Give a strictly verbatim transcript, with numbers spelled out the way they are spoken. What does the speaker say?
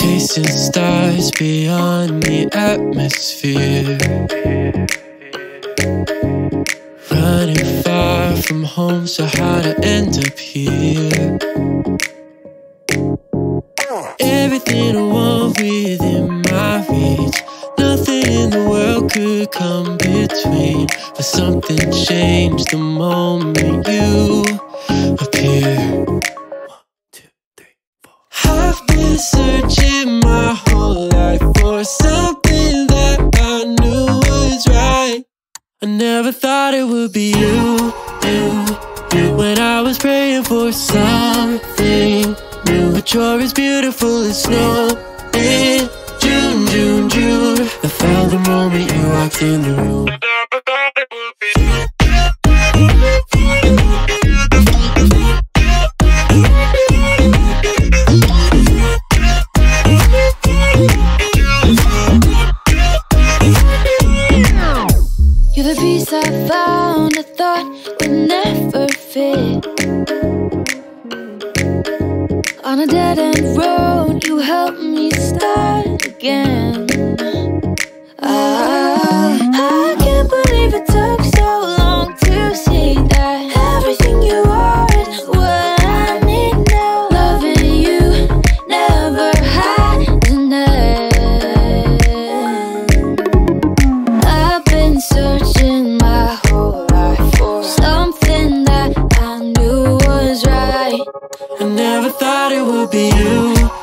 chasing stars beyond the atmosphere, running far from home, so how to end up here? Everything I want within my reach, nothing in the world could come between. But something changed the moment you appear. One, two, three, four. I've been searching my whole life for something that I knew was right. I never thought it would be you, you, you. When I was praying for something new, but you're as beautiful as snow in June, June, June. I felt the moment you walked in the room. You're the piece I found I thought would never fit. On a dead-end road, you helped me start again. I, I can't believe it took so long to see that everything you are is what I need now. Loving you never had an end. I've been searching my whole life for something that I knew was right. I never thought it would be you.